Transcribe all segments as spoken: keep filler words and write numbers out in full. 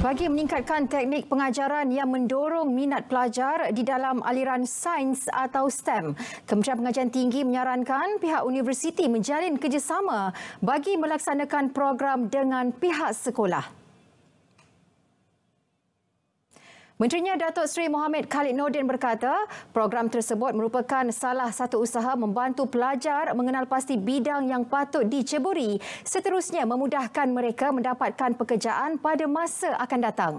Bagi meningkatkan teknik pengajaran yang mendorong minat pelajar di dalam aliran sains atau STEM, Kementerian Pengajian Tinggi menyarankan pihak universiti menjalin kerjasama bagi melaksanakan program dengan pihak sekolah. Menterinya Datuk Seri Mohamed Khalid Nordin berkata, program tersebut merupakan salah satu usaha membantu pelajar mengenal pasti bidang yang patut diceburi, seterusnya memudahkan mereka mendapatkan pekerjaan pada masa akan datang.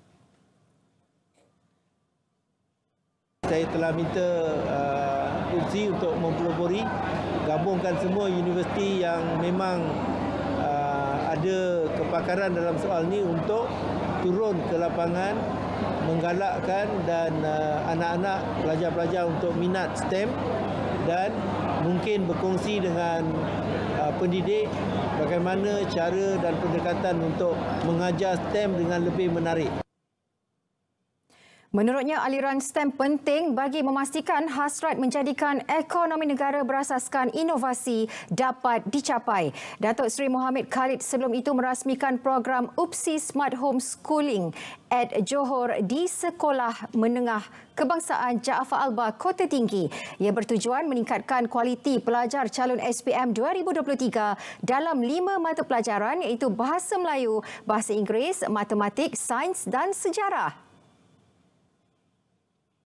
Saya telah minta uh, kursi untuk mempelopori, gabungkan semua universiti yang memang uh, ada kepakaran dalam soal ini untuk turun ke lapangan, menggalakkan dan uh, anak-anak pelajar-pelajar untuk minat STEM dan mungkin berkongsi dengan uh, pendidik bagaimana cara dan pendekatan untuk mengajar STEM dengan lebih menarik. Menurutnya, aliran STEM penting bagi memastikan hasrat menjadikan ekonomi negara berasaskan inovasi dapat dicapai. Datuk Seri Mohamed Khalid sebelum itu merasmikan program U P S I Smart Home Schooling at Johor di Sekolah Menengah Kebangsaan Jaafar Albar Kota Tinggi. Ia bertujuan meningkatkan kualiti pelajar calon S P M dua ribu dua puluh tiga dalam lima mata pelajaran iaitu Bahasa Melayu, Bahasa Inggeris, Matematik, Sains dan Sejarah.